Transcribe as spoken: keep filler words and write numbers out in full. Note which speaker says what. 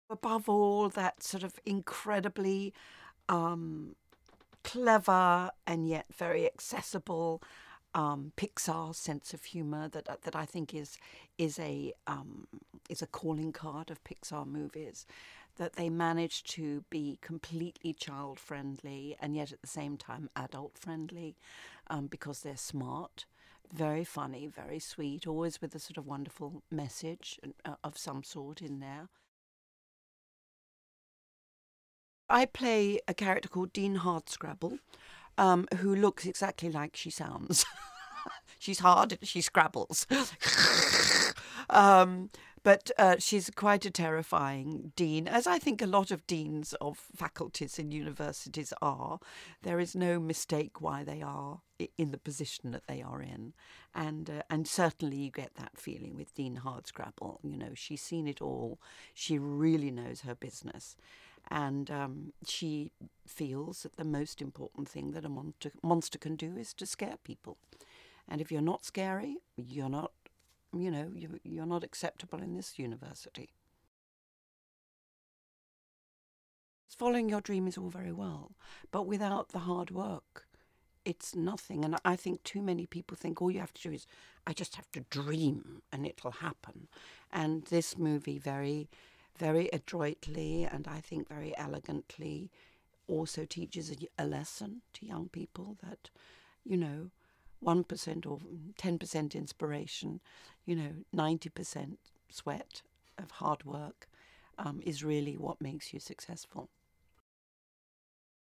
Speaker 1: Above all, that sort of incredibly um, clever and yet very accessible um, Pixar sense of humor that that I think is is a um, is a calling card of Pixar movies. That they manage to be completely child friendly and yet at the same time adult friendly, um, because they're smart, very funny, very sweet, always with a sort of wonderful message uh, of some sort in there. I play a character called Dean Hardscrabble, um, who looks exactly like she sounds. She's hard, she scrabbles. um, but uh, she's quite a terrifying dean, as I think a lot of deans of faculties in universities are. There is no mistake why they are in the position that they are in. And uh, and certainly you get that feeling with Dean Hardscrabble. You know, she's seen it all. She really knows her business. And um, she feels that the most important thing that a monster, monster can do is to scare people. And if you're not scary, you're not, you know, you, you're not acceptable in this university. Following your dream is all very well, but without the hard work, it's nothing. And I think too many people think all you have to do is, I just have to dream and it'll happen. And this movie very, very adroitly and I think very elegantly also teaches a, a lesson to young people that, you know, one percent or ten percent inspiration, you know, ninety percent sweat of hard work um, is really what makes you successful.